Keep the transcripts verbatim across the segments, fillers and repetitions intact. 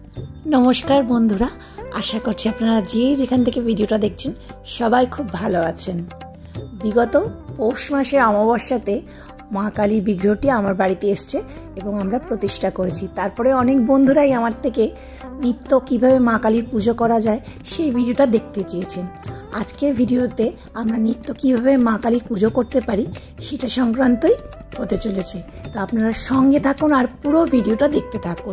नमस्कार बंधुरा आशा करছি আপনারা যে যেখান থেকে ভিডিওটা দেখছেন সবাই খুব ভালো আছেন। বিগত পৌষ মাসের অমাবস্যাতে মা কালীর বিগ্রহটি আমার বাড়িতে এসেছে এবং আমরা প্রতিষ্ঠা করেছি। তারপরে অনেক বন্ধুরাই আমার থেকে নিত্য কিভাবে মা কালীর পুজো করা যায় সেই ভিডিওটা দেখতে চেয়েছেন। আজকের ভিডিওতে আমরা নিত্য কিভাবে মা কালীর পুজো করতে পারি সেটা সংক্রান্তই হতে চলেছে। তো আপনারা সঙ্গে থাকুন আর পুরো ভিডিওটা দেখতে থাকুন।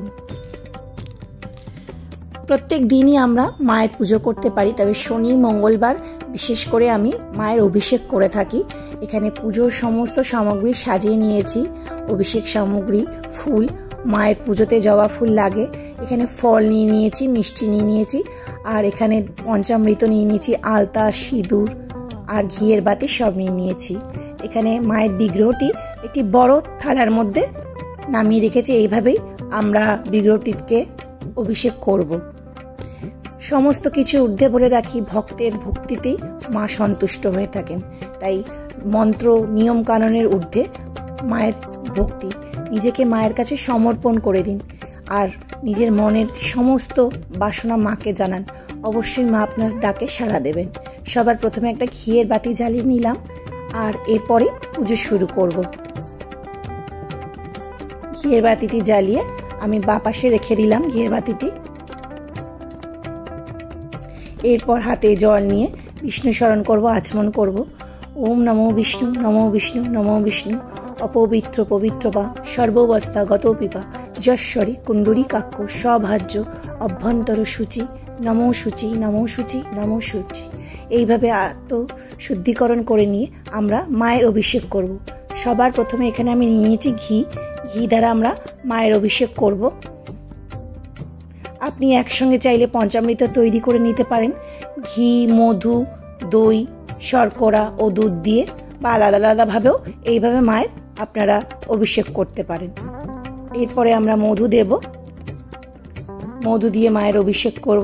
प्रत्येक दिन ही आमरा माয়ের পুজো করতে পারি, তবে শনি মঙ্গলবার বিশেষ করে আমি মায়ের অভিষেক করে থাকি। এখানে পুজোর সমস্ত সামগ্রী সাজিয়ে নিয়েছি, অভিষেক সামগ্রী, ফুল, মায়ের পুজোতে জবা ফুল লাগে। এখানে ফল নিয়ে নিয়েছি, মিষ্টি নিয়ে নিয়েছি, আর এখানে পঞ্চামৃত নিয়ে নিয়েছি, আলতা, সিঁদুর আর ঘিয়ের বাতি সব নিয়ে নিয়েছি। এখানে মায়ের বিগ্রহটি একটি বড় থালার মধ্যে নামিয়ে রেখেছি। এইভাবেই আমরা বিগ্রহটিকে অভিষেক করব। সমস্ত কিছু ঊর্ধ্বে বলে রাখি, ভক্তের ভক্তিতেই মা সন্তুষ্ট হয়ে থাকেন। তাই মন্ত্র নিয়ম কানুনের ঊর্ধ্বে মায়ের ভক্তি, নিজেকে মায়ের কাছে সমর্পণ করে দিন আর নিজের মনের সমস্ত বাসনা মাকে জানান। অবশ্যই মা আপনার ডাকে সাড়া দেবেন। সবার প্রথমে একটা ঘিয়ের বাতি জ্বালিয়ে নিলাম আর এরপরে পুজো শুরু করব। ঘিয়ের বাতিটি জ্বালিয়ে আমি বাঁ পাশে রেখে দিলাম ঘিয়ের বাতিটি। এরপর হাতে জল নিয়ে বিষ্ণু স্মরণ করব, আচমন করব। ওম নমো বিষ্ণু, নমো বিষ্ণু, নমো বিষ্ণু, অপবিত্র পবিত্র বা সর্ববস্থা গত পিপা যশ্বরী কুণ্ডুরী কাক্য সভার্য অভ্যন্তর সূচি, নমো সূচি, নমো সূচি, নমো সূচি। এইভাবে আত্ম শুদ্ধিকরণ করে নিয়ে আমরা মায়ের অভিষেক করব। সবার প্রথমে এখানে আমি নিয়ে নিয়েছি ঘি। ঘি দ্বারা আমরা মায়ের অভিষেক করব। আপনি একসঙ্গে চাইলে পঞ্চামৃত তৈরি করে নিতে পারেন, ঘি, মধু, দই, শর্করা ও দুধ দিয়ে, বা আলাদা আলাদাভাবেও এইভাবে মায়ের আপনারা অভিষেক করতে পারেন। এরপরে আমরা মধু দেব, মধু দিয়ে মায়ের অভিষেক করব।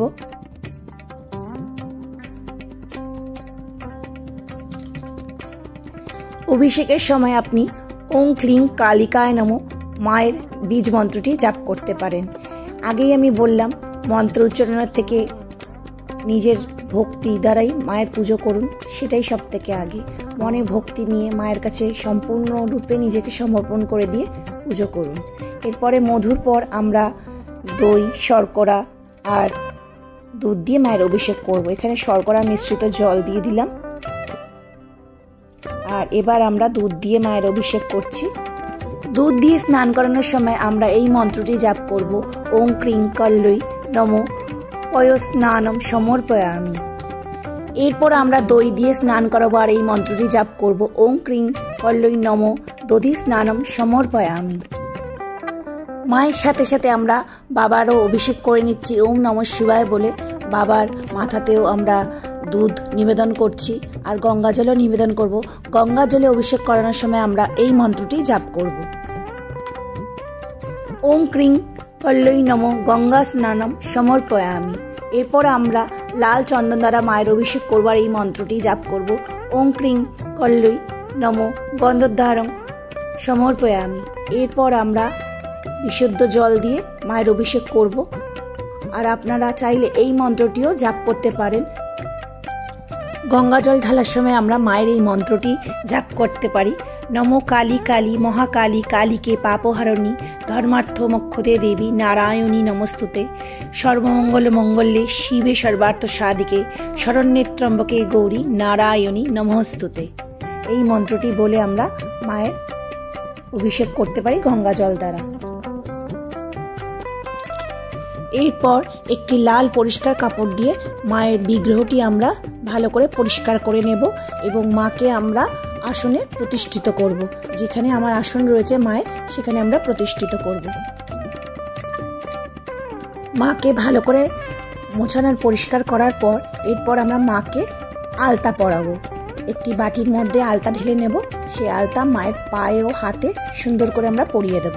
অভিষেকের সময় আপনি ওং ক্লিং কালিকায় নমঃ মায়ের বীজ মন্ত্রটি জাপ করতে পারেন। আগেই আমি বললাম মন্ত্র উচ্চারণের থেকে নিজের ভক্তি দ্বারাই মায়ের পুজো করুন, সেটাই সব থেকে আগে। মনে ভক্তি নিয়ে মায়ের কাছে সম্পূর্ণরূপে নিজেকে সমর্পণ করে দিয়ে পুজো করুন। এরপরে মধুর পর আমরা দই, শর্করা আর দুধ দিয়ে মায়ের অভিষেক করব। এখানে শর্করা মিশ্রিত জল দিয়ে দিলাম আর এবার আমরা দুধ দিয়ে মায়ের অভিষেক করছি। দুধ দিয়ে স্নান করানোর সময় আমরা এই মন্ত্রটি জাপ করব, ওং ক্রিং কল্লই নমো পয়স্নানম সমর্পয়ামি। এরপর আমরা দই দিয়ে স্নান করাবো আর এই মন্ত্রটি জাপ করব, ওং ক্রিং কল্লই নমো দধি স্নানম সমর্পয়ামি। মায়ের সাথে সাথে আমরা বাবারও অভিষেক করে নিচ্ছি ওম নমঃ শিবায় বলে। বাবার মাথাতেও আমরা দুধ নিবেদন করছি আর গঙ্গা জলও নিবেদন করব। গঙ্গা জলে অভিষেক করানোর সময় আমরা এই মন্ত্রটি জাপ করব, ওং ক্রিং কল্লই নমো গঙ্গা স্নানম সমর্পয়ামি। এরপর আমরা লাল চন্দন দ্বারা মায়ের অভিষেক করব আর এই মন্ত্রটি জাপ করব, ওং ক্রিং কল্লই নমো গন্ধোদ্ধারম সমর্পয়ামি। এরপর আমরা বিশুদ্ধ জল দিয়ে মায়ের অভিষেক করব আর আপনারা চাইলে এই মন্ত্রটিও জাপ করতে পারেন। গঙ্গা জল ঢালার সময় আমরা মায়ের এই মন্ত্রটি জাপ করতে পারি, নমো কালী কালী মহাকালী কালীকে পাপহারণী ধর্মার্থ মোক্ষদে দেবী নারায়ণী নমস্তুতে সর্বমঙ্গল মঙ্গলে শিবে সর্বার্থ সাধিকে শরণ্যে ত্র্যম্বকে গৌরী নারায়ণী নমস্তুতে। এই মন্ত্রটি বলে আমরা মায়ের অভিষেক করতে পারি গঙ্গা জল দ্বারা। এরপর একটি লাল পরিষ্কার কাপড় দিয়ে মায়ের বিগ্রহটি আমরা ভালো করে পরিষ্কার করে নেব এবং মাকে আমরা আসনে প্রতিষ্ঠিত করব। যেখানে আমার আসন রয়েছে মায়ের, সেখানে আমরা প্রতিষ্ঠিত করব। মাকে ভালো করে মোছানোর পরিষ্কার করার পর এরপর আমরা মাকে আলতা পরাবো। একটি বাটির মধ্যে আলতা ঢেলে নেব, সেই আলতা মায়ের পায়ে ও হাতে সুন্দর করে আমরা পরিয়ে দেব।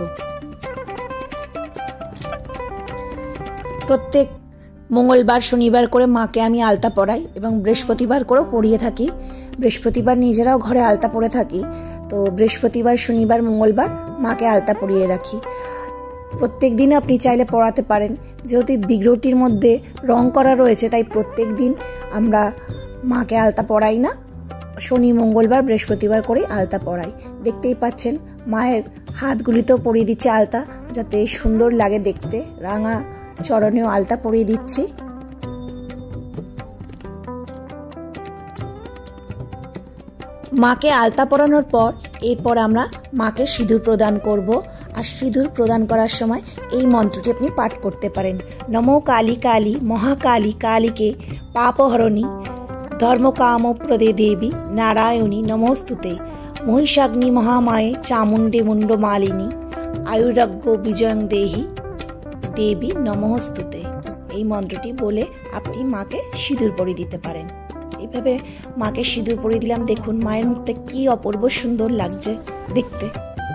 প্রত্যেক মঙ্গলবার শনিবার করে মাকে আমি আলতা পরাই এবং বৃহস্পতিবার করেও পরিয়ে থাকি। বৃহস্পতিবার নিজেরাও ঘরে আলতা পরে থাকি, তো বৃহস্পতিবার শনিবার মঙ্গলবার মাকে আলতা পরিয়ে রাখি। প্রত্যেক দিন আপনি চাইলে পড়াতে পারেন। যেহেতু বিগ্রহটির মধ্যে রং করা রয়েছে তাই প্রত্যেক দিন আমরা মাকে আলতা পরাই না, শনি মঙ্গলবার বৃহস্পতিবার করে আলতা পরাই। দেখতেই পাচ্ছেন মায়ের হাতগুলিতেও পরিয়ে দিচ্ছি আলতা, যাতে সুন্দর লাগে দেখতে। রাঙা চরণেও আলতা পরিয়ে দিচ্ছি। মাকে আলতা পরানোর পর এরপর আমরা মাকে সিঁদুর প্রদান করব। আর সিঁদুর প্রদান করার সময় এই মন্ত্রটি আপনি পাঠ করতে পারেন। নমো কালী কালী মহাকালী কালীকে পাপহরণী ধর্মকামপ্রদে দেবী নারায়ণী নমস্তুতে মহিষাগ্নি মহামায়ে চামুণ্ডে মুণ্ডমালিনী আয়ুরাগ্য বিজয়ং দেহি দেবী নমস্তুতে। এই মন্ত্রটি বলে আপনি মাকে সিঁদুর পরিয়ে দিতে পারেন। এইভাবে মাকে সিঁদুর পরিয়ে দিলাম। দেখুন মায়ের মুখটা কি অপূর্ব সুন্দর লাগছে দেখতে।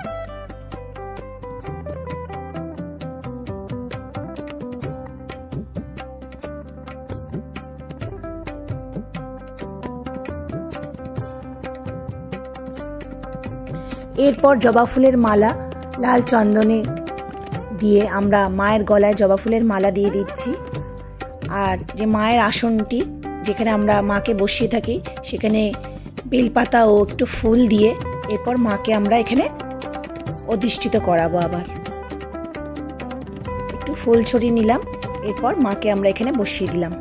এরপর জবা ফুলের মালা লাল চন্দনে দিয়ে আমরা মায়ের গলায় জবা ফুলের মালা দিয়ে দিচ্ছি। আর যে মায়ের আসনটি যেখানে আমরা মাকে বসিয়ে থাকি সেখানে বেলপাতা ও একটু ফুল দিয়ে এরপর মাকে আমরা এখানে অধিষ্ঠিত করাবো। আবার একটু ফুল ছড়িয়ে নিলাম, এরপর মাকে আমরা এখানে বসিয়ে দিলাম।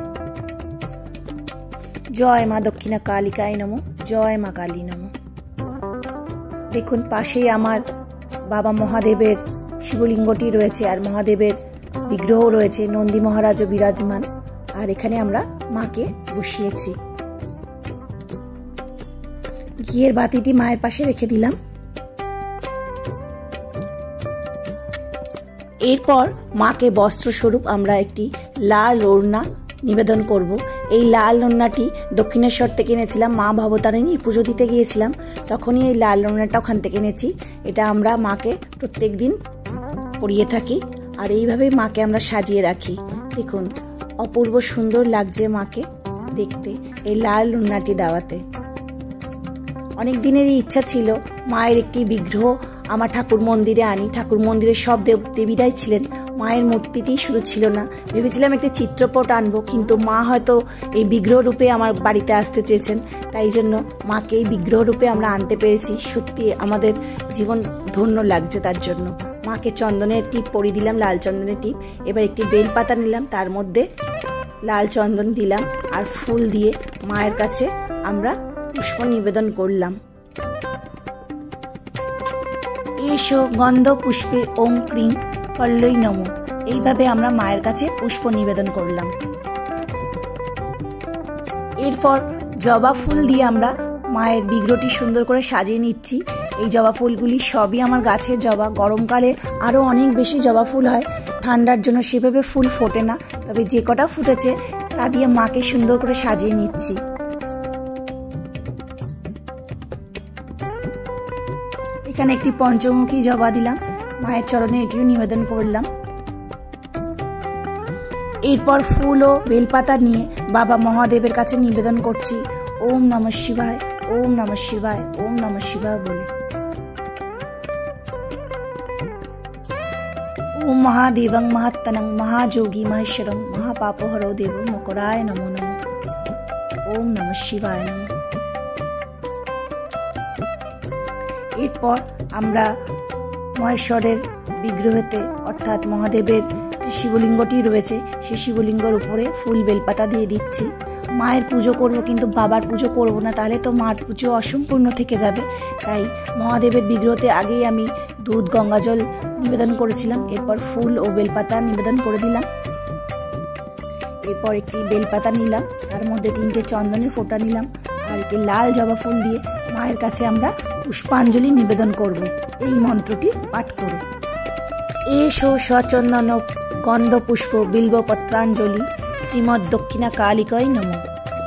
জয় মা দক্ষিণা কালিকায় নমঃ, জয় মা কালী নমঃ। দেখুন পাশেই আমার বাবা মহাদেবের শিবলিঙ্গটি রয়েছে আর মহাদেবের বিগ্রহ রয়েছে, নন্দী মহারাজও বিরাজমান। আর এখানে আমরা মাকে বসিয়েছি। ঘিয়ের বাতিটি মায়ের পাশে রেখে দিলাম। এরপর মাকে বস্ত্রস্বরূপ আমরা একটি লাল ওড়না নিবেদন করব। এই লাল ওড়নাটি দক্ষিণেশ্বর থেকে এনেছিলাম, মা ভবতারিণী পুজো দিতে গিয়েছিলাম তখনই এই লাল ওড়নাটা ওখান থেকে এনেছি। এটা আমরা মাকে প্রত্যেক দিন পরিয়ে থাকি আর এইভাবেই মাকে আমরা সাজিয়ে রাখি। দেখুন অপূর্ব সুন্দর লাগছে মাকে দেখতে এই লাল ওড়নাটি দেওয়াতে। অনেক দিনেরই ইচ্ছা ছিল মায়ের একটি বিগ্রহ আমার ঠাকুর মন্দিরে আনি। ঠাকুর মন্দিরে সব দেব দেবীরাই ছিলেন, মায়ের মূর্তিটি শুধু ছিল না। ভেবেছিলাম একটি চিত্রপট আনবো, কিন্তু মা হয়তো এই বিগ্রহ রূপে আমার বাড়িতে আসতে চেয়েছেন, তাই জন্য মাকে এই বিগ্রহ রূপে আমরা আনতে পেরেছি। সত্যি আমাদের জীবন ধন্য লাগছে তার জন্য। মাকে চন্দনের টিপ পরিয়ে দিলাম, লাল চন্দনের টিপ। এবার একটি বেলপাতা নিলাম, তার মধ্যে লাল চন্দন দিলাম আর ফুল দিয়ে মায়ের কাছে আমরা পুষ্প নিবেদন করলাম। এসো গন্ধ পুষ্পে ওম ক্রিম পল্লই নমঃ। এইভাবে আমরা মায়ের কাছে পুষ্প নিবেদন করলাম। এরপর জবা ফুল দিয়ে আমরা মায়ের বিগ্রহটি সুন্দর করে সাজিয়ে নিচ্ছি। এই জবা ফুলগুলি সবই আমার গাছের জবা। গরমকালে আরও অনেক বেশি জবা ফুল হয়, ঠান্ডার জন্য সেভাবে ফুল ফোটে না, তবে যে কটা ফুটেছে তা দিয়ে মাকে সুন্দর করে সাজিয়ে নিচ্ছি। এখানে একটি পঞ্চমুখী জবা দিলাম, মায়ের চরণে এটিও নিবেদন করলাম। এরপর ফুল ও বেলপাতা নিয়ে বাবা মহাদেবের কাছে নিবেদন করছি ওম নমঃ শিবায়, ওম নমঃ শিবায়, ওম নমঃ শিবায় বলে। ওম মহাদেবং মহাত্তনং মহাযোগী মহেশ্বরং মহাপাপহরো দেব মকরায় নমো নমঃ। ওম নমঃ শিবায় নমঃ। এরপর আমরা মহেশ্বরের বিগ্রহতে অর্থাৎ মহাদেবের যে শিবলিঙ্গটি রয়েছে সেই শিবলিঙ্গের উপরে ফুল বেলপাতা দিয়ে দিচ্ছি। মায়ের পুজো করব, কিন্তু বাবার পুজো করব না, তাহলে তো মার পুজো অসম্পূর্ণ থেকে যাবে। তাই মহাদেবের বিগ্রহতে আগেই আমি দুধ গঙ্গা জল নিবেদন করেছিলাম, এরপর ফুল ও বেলপাতা নিবেদন করে দিলাম। এরপর একটি বেলপাতা নিলাম, তার মধ্যে তিনটে চন্দনের ফোঁটা নিলাম আর একটি লাল জবা ফুল দিয়ে মায়ের কাছে আমরা পুষ্পাঞ্জলি নিবেদন করব এই মন্ত্রটি পাঠ করে। এসো সচন্দন গন্ধ পুষ্প বিল্ব পত্রাঞ্জলি শ্রীমৎ দক্ষিণা কালিকায় নমঃ।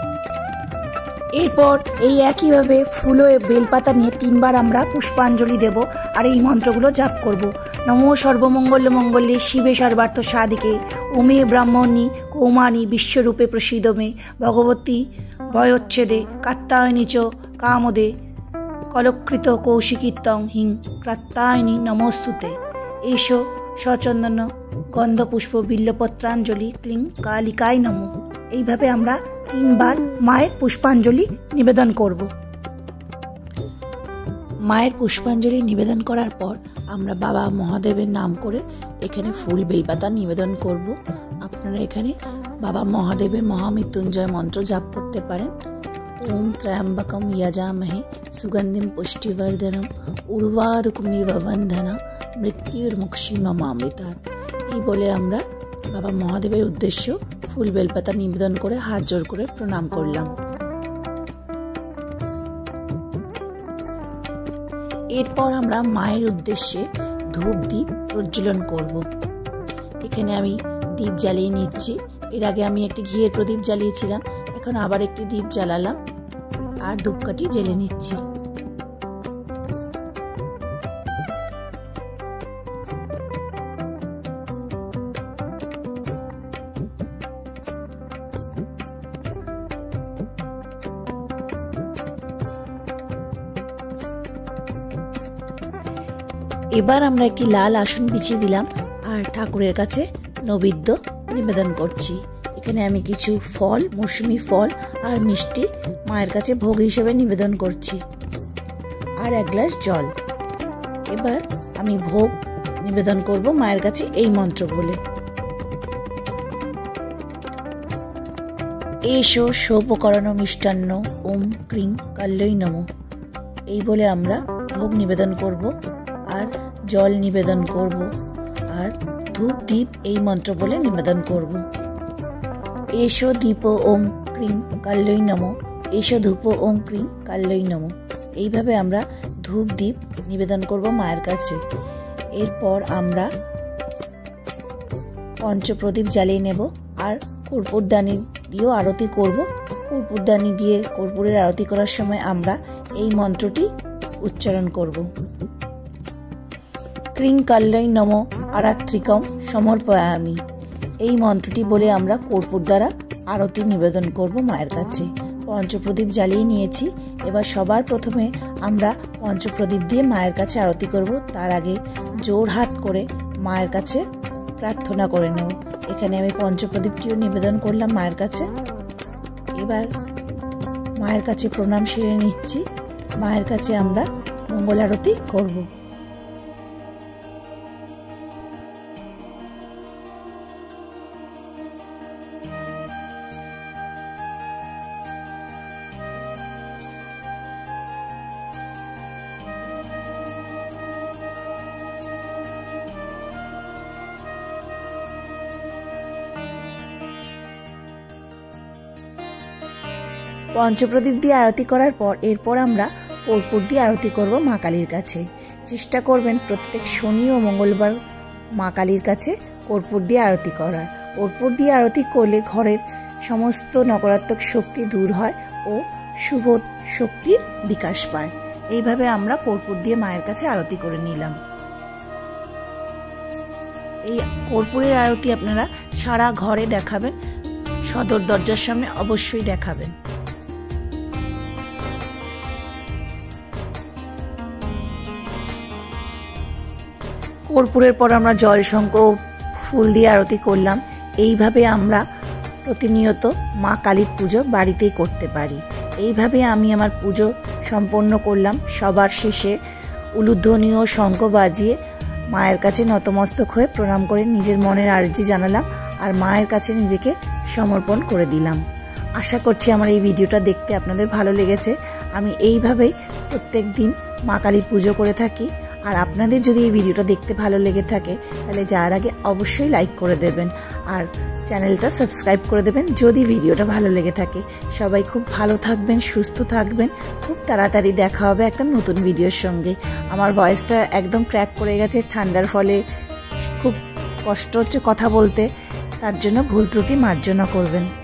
এরপর এই একইভাবে ফুল ও বেলপাতা নিয়ে তিনবার আমরা পুষ্পাঞ্জলি দেব আর এই মন্ত্রগুলো জাপ করব। নমো সর্বমঙ্গল মঙ্গলে শিবে সর্বার্থ সাধিকে ওমে ব্রাহ্মণী কৌমানী বিশ্বরূপে প্রসিদ মে ভগবতী ভয়োচ্ছেদে কাত্তায়নী চ কামদে কলকৃত কৌশিকীত্বং হিং ক্রাত্তায়নী নমস্তুতে। এসো সচন্দন গন্ধপুষ্প বিল্বপত্রাঞ্জলি ক্লিং কালিকায় নমঃ। এইভাবে আমরা তিনবার মায়ের পুষ্পাঞ্জলি নিবেদন করব। মায়ের পুষ্পাঞ্জলি নিবেদন করার পর আমরা বাবা মহাদেবের নাম করে এখানে ফুল বেলপাতা নিবেদন করব। আপনারা এখানে বাবা মহাদেবের মহামৃত্যুঞ্জয় মন্ত্র জাপ করতে পারেন। ওম ত্র্যম্বকম যজামহে সুগন্ধিম পুষ্টিবর্ধনম উর্বারুকমিব বন্ধনা মৃত্যুর্মুক্ষীমমামৃতাৎ। এই বলে আমরা বাবা মহাদেবের উদ্দেশ্য ফুল বেলপাতা নিবেদন করে হাত জোড় করে প্রণাম করলাম। এরপর আমরা মায়ের উদ্দেশ্যে ধূপ দ্বীপ প্রজ্বলন করব। এখানে আমি দ্বীপ জ্বালিয়ে নিচ্ছি। এর আগে আমি একটি ঘিয়ের প্রদীপ জ্বালিয়েছিলাম, এখন আবার একটি দ্বীপ জ্বালালাম আর ধূপকাঠি জ্বেলে নিচ্ছি। এবার আমরা একটি লাল আসন বিছিয়ে দিলাম আর ঠাকুরের কাছে নৈবেদ্য নিবেদন করছি। এখানে আমি কিছু ফল, মৌসুমি ফল আর মিষ্টি মায়ের কাছে ভোগ হিসেবে নিবেদন করছি আর এক গ্লাস জল। এবার আমি ভোগ নিবেদন করব মায়ের কাছে এই মন্ত্র বলে, এসো সোপকরণ মিষ্টান্ন ওম ক্রিং কাল্যই নমঃ। এই বলে আমরা ভোগ নিবেদন করব আর জল নিবেদন করব আর ধূপ দ্বীপ এই মন্ত্র বলে নিবেদন করব। এসো দীপ ওম ক্রিং কাল্যই নমঃ, এসো ধূপ ওম ক্রিং কাল্যই নমঃ। এইভাবে আমরা ধূপ দ্বীপ নিবেদন করব মায়ের কাছে। এরপর আমরা পঞ্চপ্রদীপ জ্বালিয়ে নেব আর কর্পূরদানি দিয়েও আরতি করব। কর্পূরদানি দিয়ে কর্পূরের আরতি করার সময় আমরা এই মন্ত্রটি উচ্চারণ করব, ক্রিং কাল্যই নমঃ আরাত্রিকম সমর্পয়ামি। এই মন্ত্রটি বলে আমরা কর্পূর দ্বারা আরতি নিবেদন করব মায়ের কাছে। পঞ্চপ্রদীপ জ্বালিয়ে নিয়েছি। এবার সবার প্রথমে আমরা পঞ্চপ্রদীপ দিয়ে মায়ের কাছে আরতি করব। তার আগে জোর হাত করে মায়ের কাছে প্রার্থনা করে নেব। এখানে আমি পঞ্চপ্রদীপটিও নিবেদন করলাম মায়ের কাছে। এবার মায়ের কাছে প্রণাম সেরে নিচ্ছি। মায়ের কাছে আমরা মঙ্গল আরতি করব। পঞ্চপ্রদীপ দিয়ে আরতি করার পর এরপর আমরা কর্পূর দিয়ে আরতি করব মা কালীর কাছে। চেষ্টা করবেন প্রত্যেক শনি ও মঙ্গলবার মা কালীর কাছে কর্পূর দিয়ে আরতি করার। কর্পূর দিয়ে আরতি করলে ঘরের সমস্ত নকারাত্মক শক্তি দূর হয় ও শুভ শক্তির বিকাশ পায়। এইভাবে আমরা কর্পূর দিয়ে মায়ের কাছে আরতি করে নিলাম। এই কর্পূরের আরতি আপনারা সারা ঘরে দেখাবেন, সদর দরজার সামনে অবশ্যই দেখাবেন। কর্পূরের পর আমরা জল শঙ্খ ফুল দিয়ে আরতি করলাম। এইভাবে আমরা প্রতিনিয়ত মা কালীর পুজো বাড়িতেই করতে পারি। এইভাবে আমি আমার পুজো সম্পন্ন করলাম। সবার শেষে উলুধ্বনি ও শঙ্খ বাজিয়ে মায়ের কাছে নতমস্তক হয়ে প্রণাম করে নিজের মনের আর্জি জানালাম আর মায়ের কাছে নিজেকে সমর্পণ করে দিলাম। আশা করছি আমার এই ভিডিওটা দেখতে আপনাদের ভালো লেগেছে। আমি এইভাবেই প্রত্যেক দিন মা কালীর পুজো করে থাকি। আর আপনাদের যদি এই ভিডিওটা দেখতে ভালো লেগে থাকে তাহলে যাওয়ার আগে অবশ্যই লাইক করে দেবেন আর চ্যানেলটা সাবস্ক্রাইব করে দেবেন যদি ভিডিওটা ভালো লেগে থাকে। সবাই খুব ভালো থাকবেন, সুস্থ থাকবেন। খুব তাড়াতাড়ি দেখা হবে একটা নতুন ভিডিওর সঙ্গে। আমার ভয়েসটা একদম ক্র্যাক করে গেছে, ঠান্ডার ফলে খুব কষ্ট হচ্ছে কথা বলতে, তার জন্য ভুল ত্রুটি মার্জনা করবেন।